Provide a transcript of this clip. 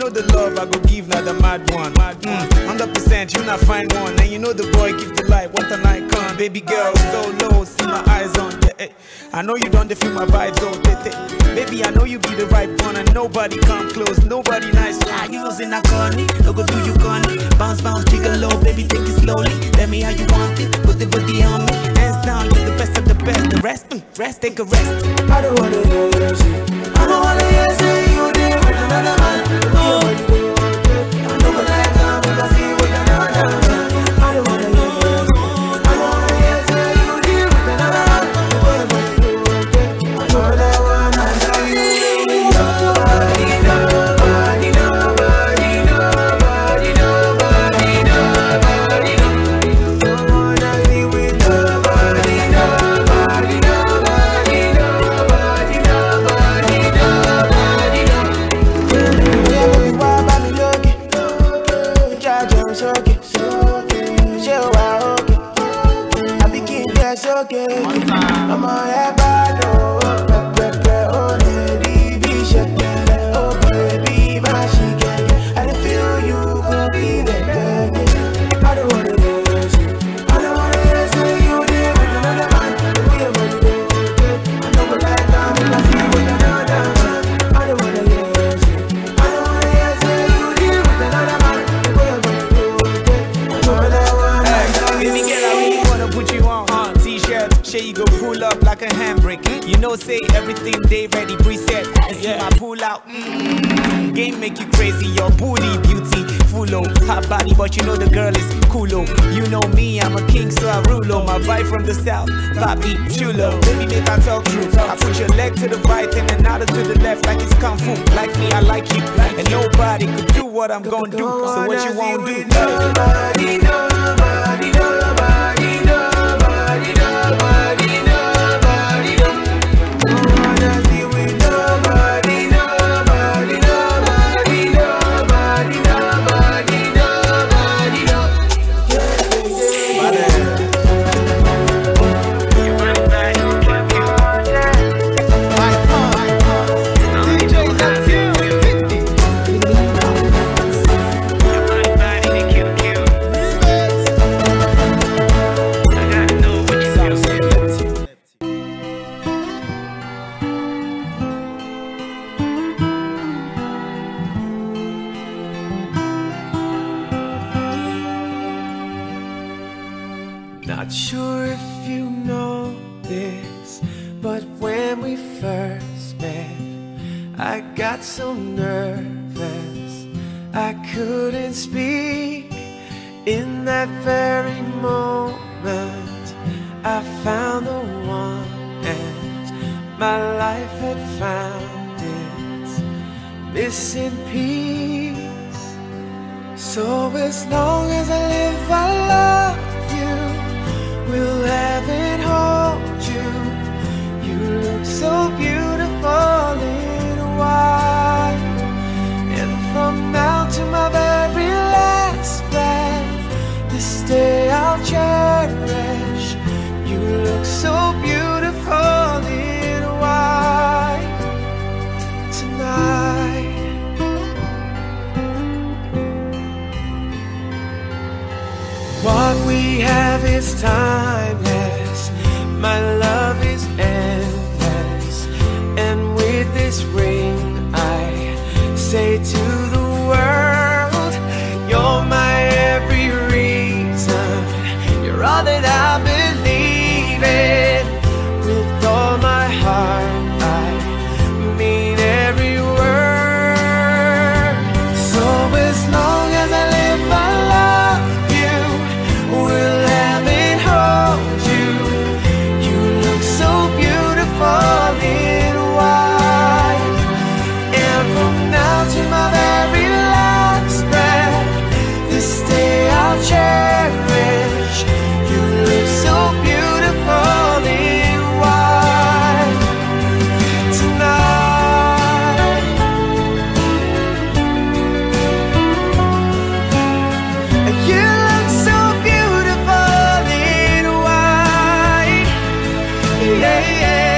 know the love I go give, not the mad one. 100% you not find one. And you know the boy give the light, what an icon. Baby girl, go low, see my eyes on. Yeah, I know you don't feel my vibes, oh, baby, I know you be the right one. And nobody come close, nobody nice. Are you using a corny? No go do you corny. Bounce, bounce, jiggle low, baby, take it slowly. Let me how you want it, put the booty on me. Hands down, you're the best of the best. The rest, take a rest. I don't wanna hear you say, I don't wanna hear you say you did with another man. Oh, I know what I got, but I see with another man. I don't wanna hear you say, I don't wanna hear you say you did with another man. I know that one, I know you. Nobody, nobody, nobody, nobody, nobody, nobody, nobody. Don't wanna be with nobody, nobody, nobody, nobody, nobody, nobody, nobody. Yeah, baby, why about me looking? Try to soak it, show how okay. I be king, that's okay. I'm on that bad, oh, lady, be shaking, oh, baby, my chicken. I didn't feel you could be there. I don't wanna lose you. I don't wanna lose you there with another man. We are money, I know what that time I see with another man. I don't wanna lose you. I don't wanna lose you there with another man. We are money, I know that one. Baby girl, I really wanna put you on T-shirt, shit you go pull up like a handbrake. You know say everything they ready preset. And see my pull out, game make you crazy. Your booty beauty, full on hot body, but you know the girl is coolo. You know me, I'm a king, so I rule on. My vibe from the south, Papi chulo. Baby make I talk true. I put your leg to the right and another to the left, like it's kung fu. Like me, I like you, and nobody could do what I'm gonna do. So what you won't do? Nobody, nobody, nobody, nobody, nobody, nobody, nobody. Don't wanna be with nobody, nobody, nobody, nobody, nobody, nobody, Not sure if you know this, but when we first met, I got so nervous I couldn't speak. In that very moment I found the one, and my life had found its missing piece. So as long as I live, I love you, will have and hold you. You look so beautiful in white, and from now to my very last breath, this day I'll cherish. You look so beautiful in white tonight. What we have is timeless, my love is endless, and with this ring I say to the world, you're my every reason, you're all that I believe in. With all my heart I mean every word. So as long as I live, I love you, will have and hold you. You look so beautiful in white, and from now to my very last breath, this day I'll cherish. You look so beautiful in white tonight. You look so beautiful in white, yeah, yeah.